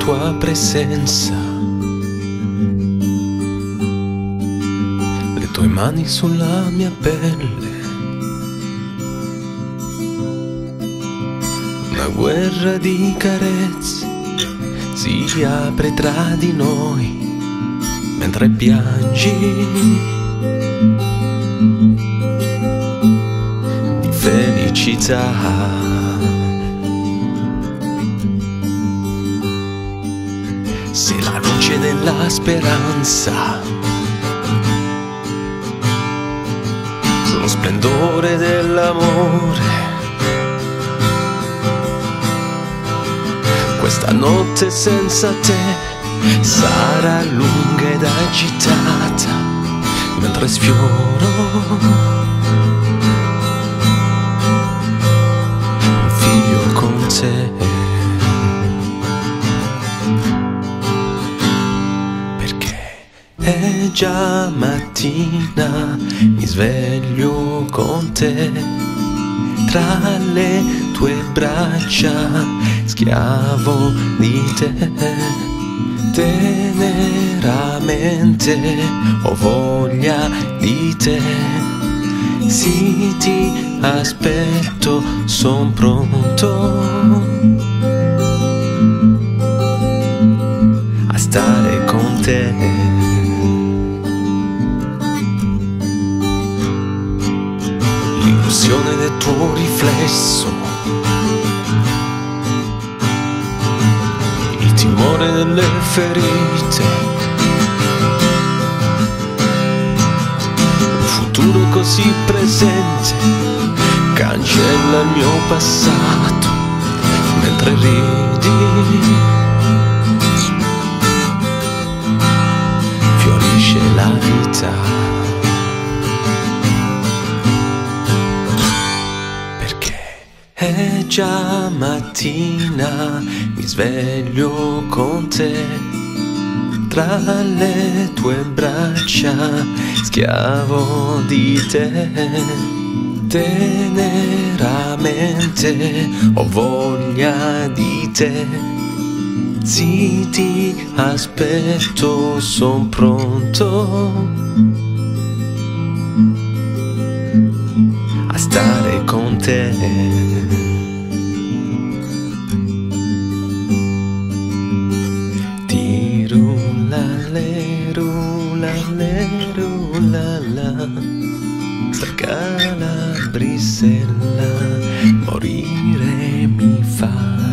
tua presenza, le tue mani sulla mia pelle, una guerra di carezze si apre tra di noi mentre piangi di felicità. Sei la luce della speranza, lo splendore dell'amore. Questa notte senza te sarà lunga ed agitata, mentre sfioro un figlio con te. È già mattina, mi sveglio con te, tra le tue braccia, schiavo di te. Teneramente ho voglia di te, sì ti aspetto, son pronto a stare con te. L'illusione del tuo riflesso, il timore delle ferite, un futuro così presente cancella il mio passato mentre ridi, fiorisce la vita. È già mattina, mi sveglio con te, tra le tue braccia, schiavo di te. Teneramente ho voglia di te, sì ti aspetto, son pronto a stare con te. Sta Calabrissella morire mi fa.